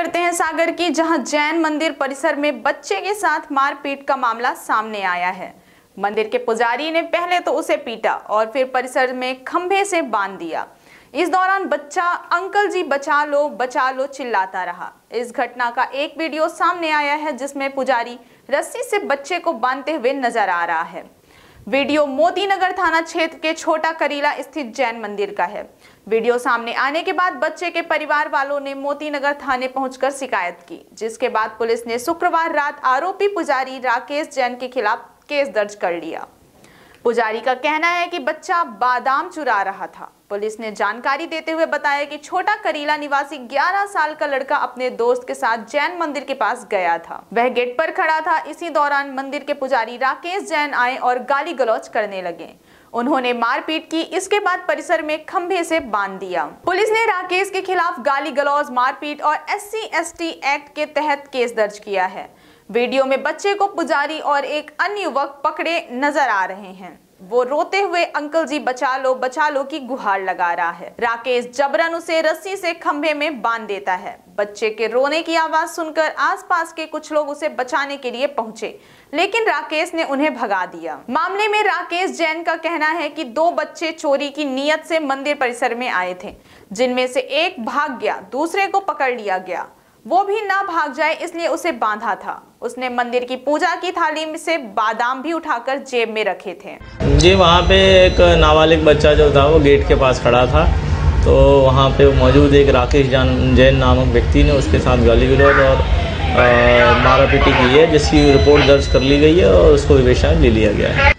करते हैं सागर की, जहां जैन मंदिर परिसर में बच्चे के साथ मारपीट का मामला सामने आया है। मंदिर के पुजारी ने पहले तो उसे पीटा और फिर परिसर में खंभे से बांध दिया। इस दौरान बच्चा अंकल जी बचा लो चिल्लाता रहा। इस घटना का एक वीडियो सामने आया है जिसमें पुजारी रस्सी से बच्चे को बांधते हुए नजर आ रहा है। वीडियो मोतीनगर थाना क्षेत्र के छोटा करीला स्थित जैन मंदिर का है। वीडियो सामने आने के बाद बच्चे के परिवार वालों ने मोतीनगर थाने पहुंचकर शिकायत की, जिसके बाद पुलिस ने शुक्रवार रात आरोपी पुजारी राकेश जैन के खिलाफ केस दर्ज कर लिया। पुजारी का कहना है कि बच्चा बादाम चुरा रहा था। पुलिस ने जानकारी देते हुए बताया कि छोटा करीला निवासी 11 साल का लड़का अपने दोस्त के साथ जैन मंदिर के पास गया था। वह गेट पर खड़ा था। इसी दौरान मंदिर के पुजारी राकेश जैन आए और गाली गलौज करने लगे। उन्होंने मारपीट की। इसके बाद परिसर में खंभे से बांध दिया। पुलिस ने राकेश के खिलाफ गाली गलौज, मारपीट और SC/ST एक्ट के तहत केस दर्ज किया है। वीडियो में बच्चे को पुजारी और एक अन्य युवक पकड़े नजर आ रहे हैं। वो रोते हुए अंकल जी बचा लो की गुहार लगा रहा है। राकेश जबरन उसे रस्सी से खंभे में बांध देता है। बच्चे के रोने की आवाज सुनकर आसपास के कुछ लोग उसे बचाने के लिए पहुंचे, लेकिन राकेश ने उन्हें भगा दिया। मामले में राकेश जैन का कहना है कि 2 बच्चे चोरी की नीयत से मंदिर परिसर में आए थे, जिनमें से एक भाग गया, दूसरे को पकड़ लिया गया। वो भी ना भाग जाए इसलिए उसे बांधा था। उसने मंदिर की पूजा की थाली में से बादाम भी उठाकर जेब में रखे थे। जी, वहाँ पे एक नाबालिग बच्चा जो था वो गेट के पास खड़ा था, तो वहाँ पे मौजूद एक राकेश जैन नामक व्यक्ति ने उसके साथ गाली गलौज और मारापीटी की है, जिसकी रिपोर्ट दर्ज कर ली गई है और उसको विवेचना ले लिया गया है।